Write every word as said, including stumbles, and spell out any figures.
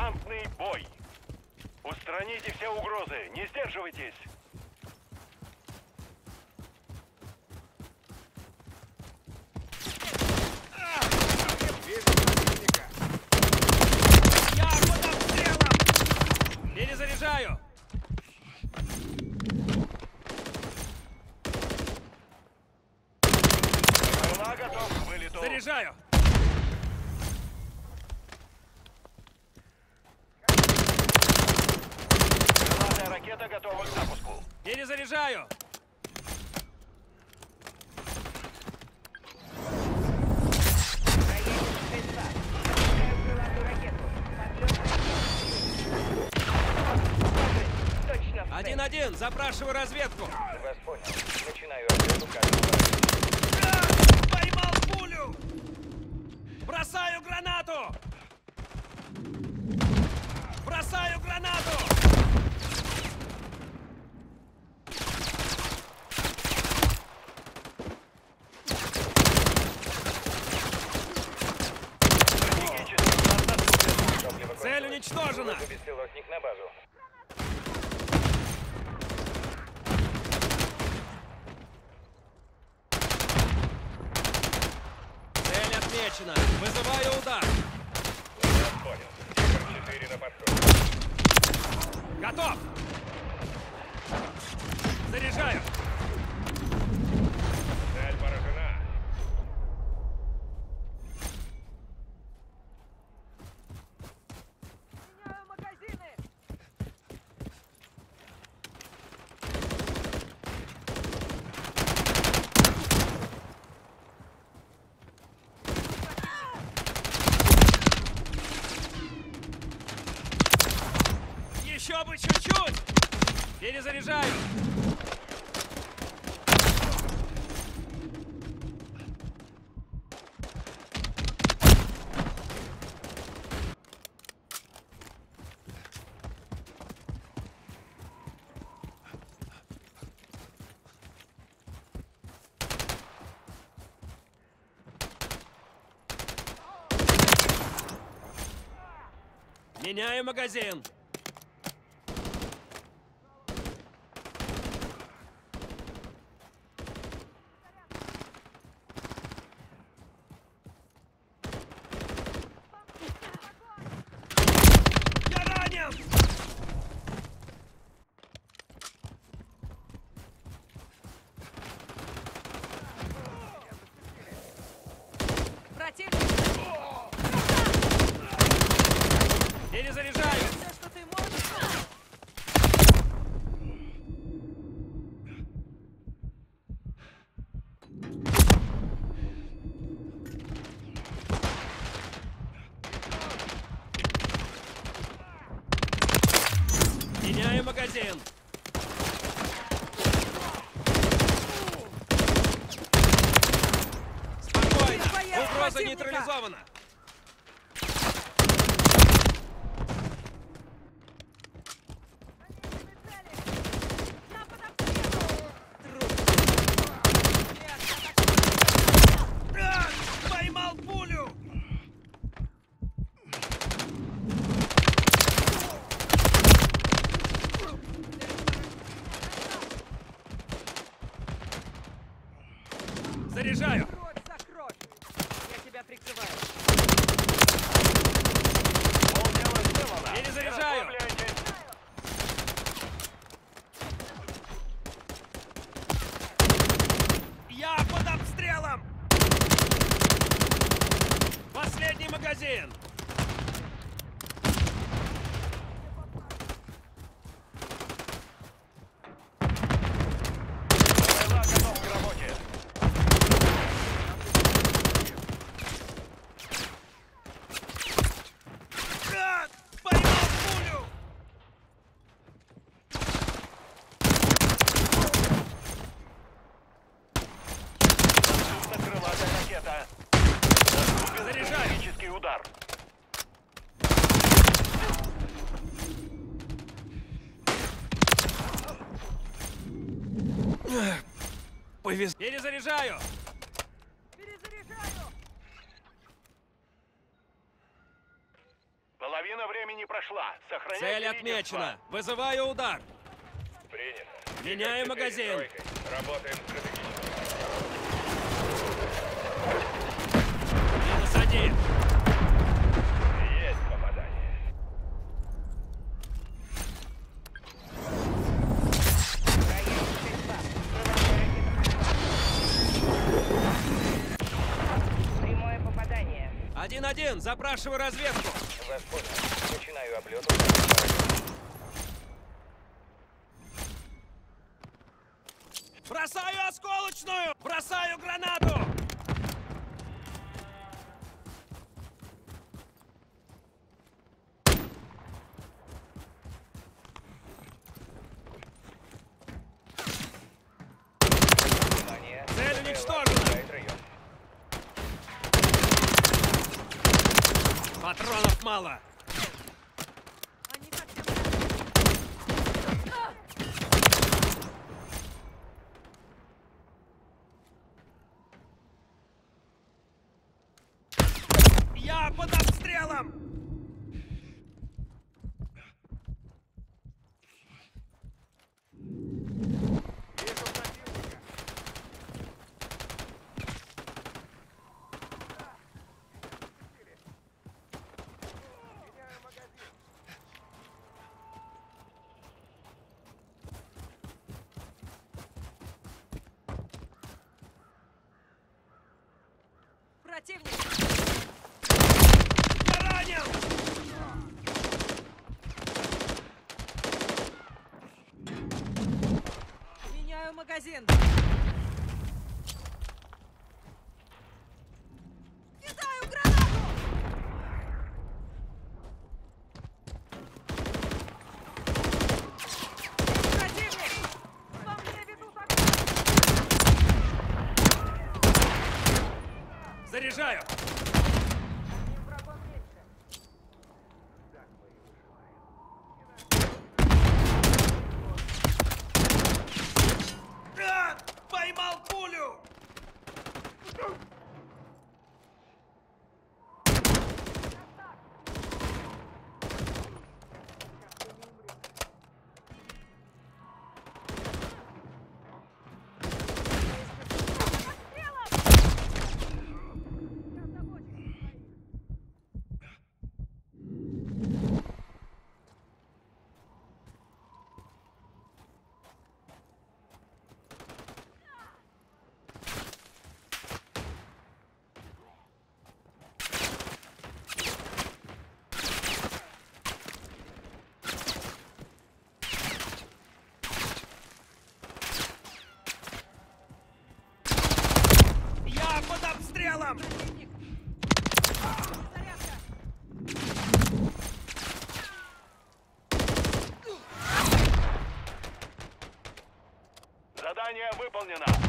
Командный бой. Устраните все угрозы, не сдерживайтесь. Я под обстрелом! Перезаряжаю! Была готов к вылету. Заряжаю! Крылатая ракета готова к запуску. Перезаряжаю! Один-один, запрашиваю разведку. Вас понял. Начинаю ответу как А, поймал пулю! Бросаю гранату! Бросаю гранату! Цель уничтожена! беспилотник на базу. Цель отмечена. Вызываю удар. Вас понял. Сектор четыре на подходе. Готов! Заряжаю! Цель поражена. Меняю магазины! Еще бы чуть-чуть! Перезаряжаю! Меняю магазин! Я ранен! Противник! Перезаряжаю! Все, что ты можешь! Меняю магазин! Спокойно! Твоя Угроза противника! нейтрализована! Я под обстрелом! А! Поймал пулю! Заряжаю! Кровь за кровь! Я тебя прикрываю! Полдела сделано. Перезаряжаю. Расслабляйтесь. Я под обстрелом! Последний магазин! Была готов к работе. А! Поймал пулю! Крылатая ракета. Заряжаю! Химический удар. Повез... Перезаряжаю! Перезаряжаю! Была Половина времени прошла. Сохраняйте Цель лидерство. отмечена. Вызываю удар. Принято. Меняю Игорь четыре магазин. тройкой. Работаем стратегически. Минус один. Есть попадание. Прямое попадание. Один-один. Запрашиваю разведку. Вас понял. Начинаю облет. Бросаю осколочную. Бросаю гранату. Внимание. Цель ППЛА уничтожена. покидает район. Патронов мало. Они совсем... Я под обстрелом. Противник! Я ранен. Меняю магазин! Кидаю гранату! Противник! По мне ведут огонь! Заряжаю. Одним врагом меньше. А! Поймал пулю. Я забочусь о своих. Я под обстрелом. Противник! Зарядка! Задание выполнено.